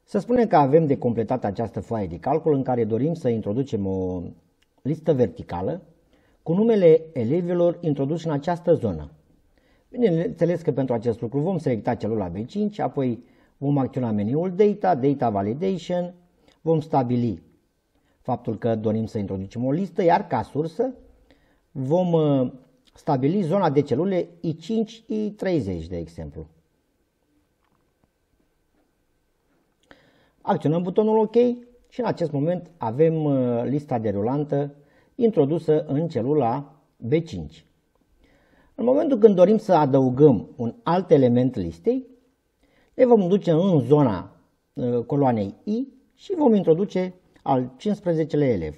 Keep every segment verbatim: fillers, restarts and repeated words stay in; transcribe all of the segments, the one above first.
Să spunem că avem de completat această foaie de calcul în care dorim să introducem o listă verticală cu numele elevilor introduși în această zonă. Bineînțeles că pentru acest lucru vom selecta celula B cinci, apoi vom acționa meniul Data, Data Validation, vom stabili faptul că dorim să introducem o listă, iar ca sursă vom stabili zona de celule I cinci I treizeci, de exemplu. Acționăm butonul OK și în acest moment avem lista derulantă introdusă în celula B cinci. În momentul când dorim să adăugăm un alt element listei, ne vom duce în zona coloanei I și vom introduce al cincisprezecelea elev.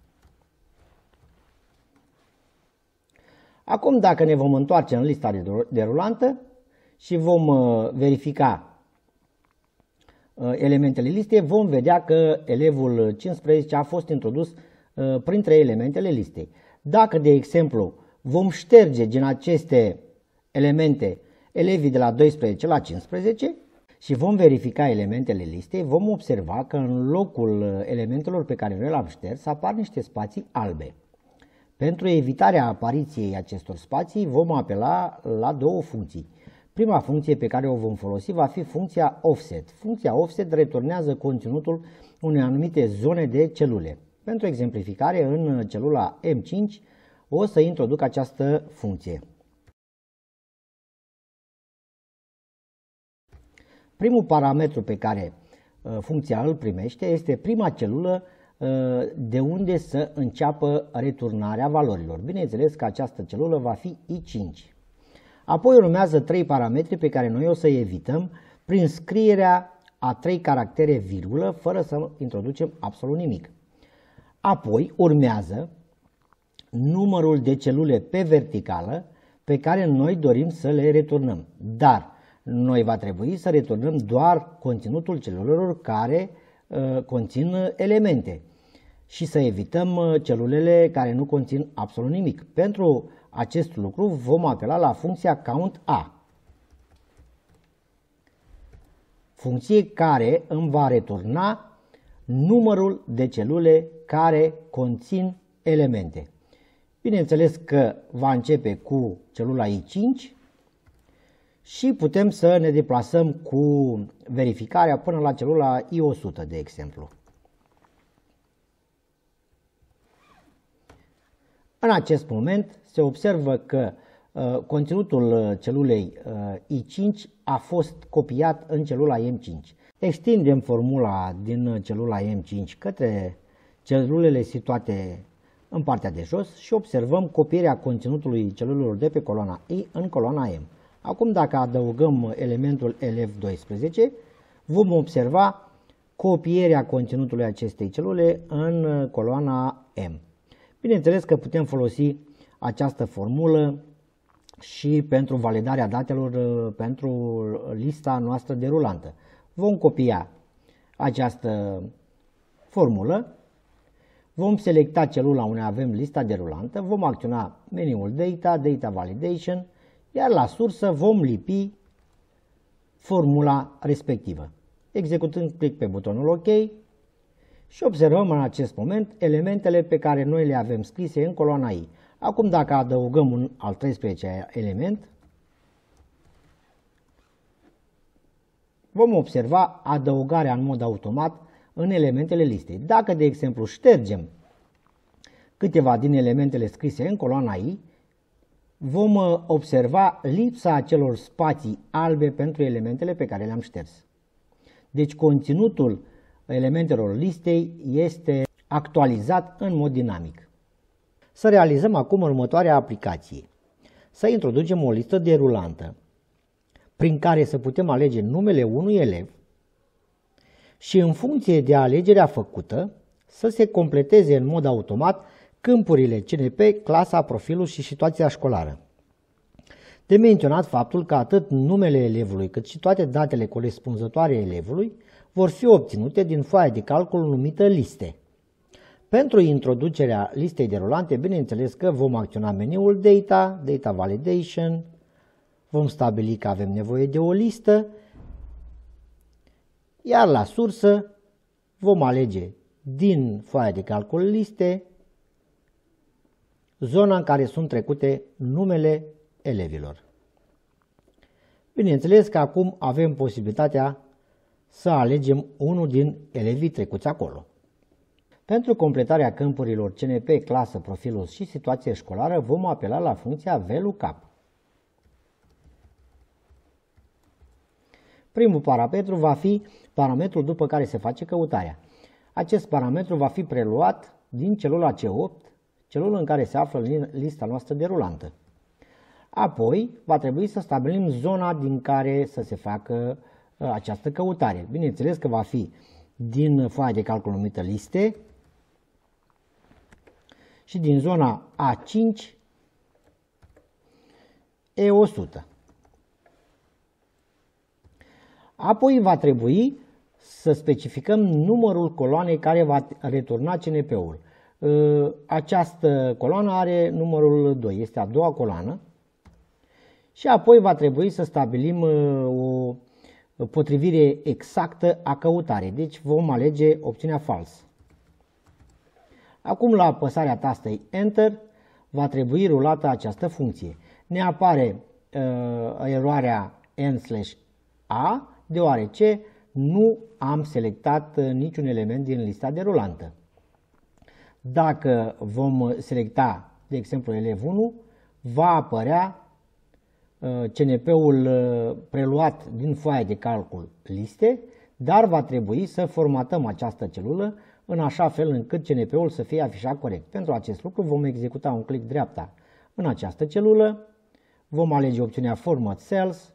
Acum, dacă ne vom întoarce în lista derulantă și vom verifica elementele listei, vom vedea că elevul cincisprezece a fost introdus printre elementele listei. Dacă, de exemplu, vom șterge din aceste elemente elevii de la doisprezece la cincisprezece și vom verifica elementele listei, vom observa că în locul elementelor pe care noi le-am șters apar niște spații albe. Pentru evitarea apariției acestor spații vom apela la două funcții. Prima funcție pe care o vom folosi va fi funcția offset. Funcția offset returnează conținutul unei anumite zone de celule. Pentru exemplificare, în celula M cinci o să introduc această funcție. Primul parametru pe care funcția îl primește este prima celulă de unde să înceapă returnarea valorilor. Bineînțeles că această celulă va fi I cinci. Apoi urmează trei parametri pe care noi o să evităm prin scrierea a trei caractere virgulă fără să introducem absolut nimic. Apoi urmează numărul de celule pe verticală pe care noi dorim să le returnăm. Dar noi va trebui să returnăm doar conținutul celulelor care uh, conțin elemente și să evităm uh, celulele care nu conțin absolut nimic. Pentru acest lucru vom apela la funcția COUNT-A, funcție care îmi va returna numărul de celule care conțin elemente. Bineînțeles că va începe cu celula I cinci și putem să ne deplasăm cu verificarea până la celula I o sută, de exemplu. În acest moment se observă că uh, conținutul celulei uh, I cinci a fost copiat în celula M cinci. Extindem formula din celula M cinci către celulele situate în partea de jos și observăm copierea conținutului celulelor de pe coloana I în coloana M. Acum, dacă adăugăm elementul elev doisprezece, vom observa copierea conținutului acestei celule în coloana M. Bineînțeles că putem folosi această formulă și pentru validarea datelor pentru lista noastră derulantă. Vom copia această formulă, vom selecta celula unde avem lista derulantă, vom acționa meniul Data, Data Validation, iar la sursă vom lipi formula respectivă. Executând click pe butonul OK și observăm în acest moment elementele pe care noi le avem scrise în coloana I. Acum, dacă adăugăm un al treisprezecelea element, vom observa adăugarea în mod automat în elementele listei. Dacă, de exemplu, ștergem câteva din elementele scrise în coloana I, vom observa lipsa acelor spații albe pentru elementele pe care le-am șters. Deci conținutul elementelor listei este actualizat în mod dinamic. Să realizăm acum următoarea aplicație. Să introducem o listă derulantă prin care să putem alege numele unui elev și în funcție de alegerea făcută să se completeze în mod automat câmpurile C N P, clasa, profilul și situația școlară. De menționat faptul că atât numele elevului cât și toate datele corespunzătoare elevului vor fi obținute din foaia de calcul numită liste. Pentru introducerea listei derulante, bineînțeles că vom acționa meniul Data, Data Validation, vom stabili că avem nevoie de o listă, Iar la sursă vom alege din foaia de calcul liste zona în care sunt trecute numele elevilor. Bineînțeles că acum avem posibilitatea să alegem unul din elevii trecuți acolo. Pentru completarea câmpurilor C N P, clasă, profilul și situație școlară vom apela la funcția VLOOKUP. Primul parametru va fi parametrul după care se face căutarea. Acest parametru va fi preluat din celula C opt, celula în care se află lista noastră derulantă. Apoi va trebui să stabilim zona din care să se facă uh, această căutare. Bineînțeles că va fi din foaia de calcul numită liste și din zona A cinci E o sută. Apoi va trebui să specificăm numărul coloanei care va returna C N P-ul. Această coloană are numărul doi, este a doua coloană. Și apoi va trebui să stabilim o potrivire exactă a căutarei. Deci vom alege opțiunea false. Acum la apăsarea tastei Enter va trebui rulată această funcție. Ne apare uh, eroarea N slash A deoarece nu am selectat niciun element din lista derulantă. Dacă vom selecta, de exemplu, elev unu, va apărea C N P-ul preluat din foaia de calcul liste, dar va trebui să formatăm această celulă în așa fel încât C N P-ul să fie afișat corect. Pentru acest lucru vom executa un click dreapta în această celulă, vom alege opțiunea Format Cells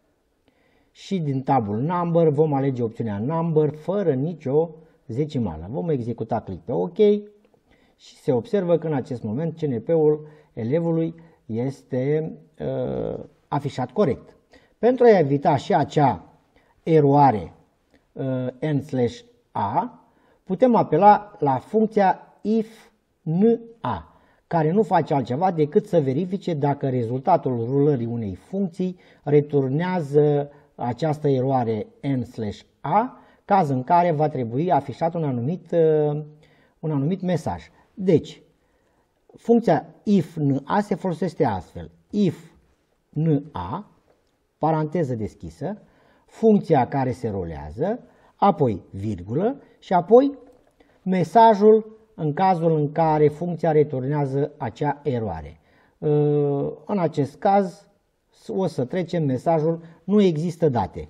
și din tabul Number vom alege opțiunea Number fără nicio zecimală. Vom executa click pe OK și se observă că în acest moment C N P-ul elevului este uh, afișat corect. Pentru a evita și acea eroare uh, N slash A, putem apela la funcția if N A, care nu face altceva decât să verifice dacă rezultatul rulării unei funcții returnează această eroare N slash A, caz în care va trebui afișat un anumit, uh, un anumit mesaj. Deci, funcția if N A se folosește astfel. If N A, paranteză deschisă, funcția care se rulează, apoi virgulă și apoi mesajul în cazul în care funcția returnează acea eroare. În acest caz o să trecem mesajul nu există date.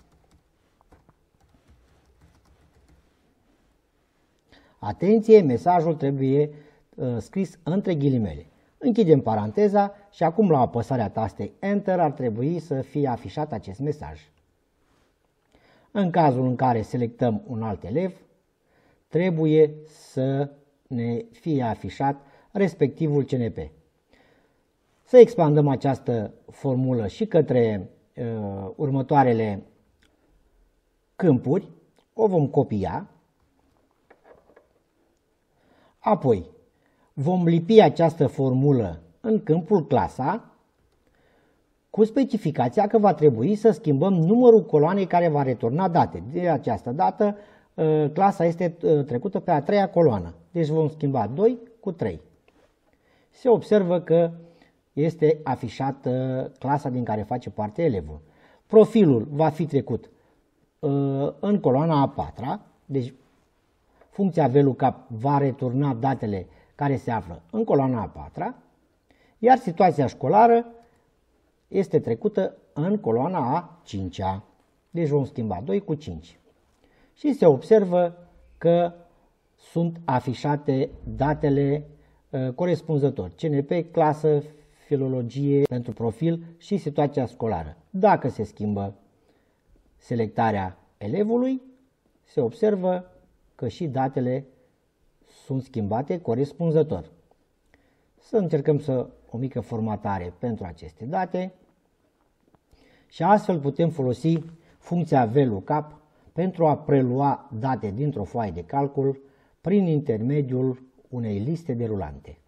Atenție, mesajul trebuie uh, scris între ghilimele. Închidem paranteza și acum la apăsarea tastei Enter ar trebui să fie afișat acest mesaj. În cazul în care selectăm un alt elev, trebuie să ne fie afișat respectivul C N P. Să expandăm această formulă și către uh, următoarele câmpuri. O vom copia. Apoi vom lipi această formulă în câmpul clasa cu specificația că va trebui să schimbăm numărul coloanei care va returna date. De această dată clasa este trecută pe a treia coloană. Deci vom schimba doi cu trei. Se observă că este afișată clasa din care face parte elevul. Profilul va fi trecut în coloana a patra, deci funcția VLOOKUP va returna datele care se află în coloana a patra, iar situația școlară este trecută în coloana a cincea. Deci vom schimba doi cu cinci. Și se observă că sunt afișate datele uh, corespunzător. C N P, clasă, filologie pentru profil și situația școlară. Dacă se schimbă selectarea elevului, se observă că și datele sunt schimbate corespunzător. Să încercăm să o mică formatare pentru aceste date și astfel putem folosi funcția VLOOKUP pentru a prelua date dintr-o foaie de calcul prin intermediul unei liste derulante.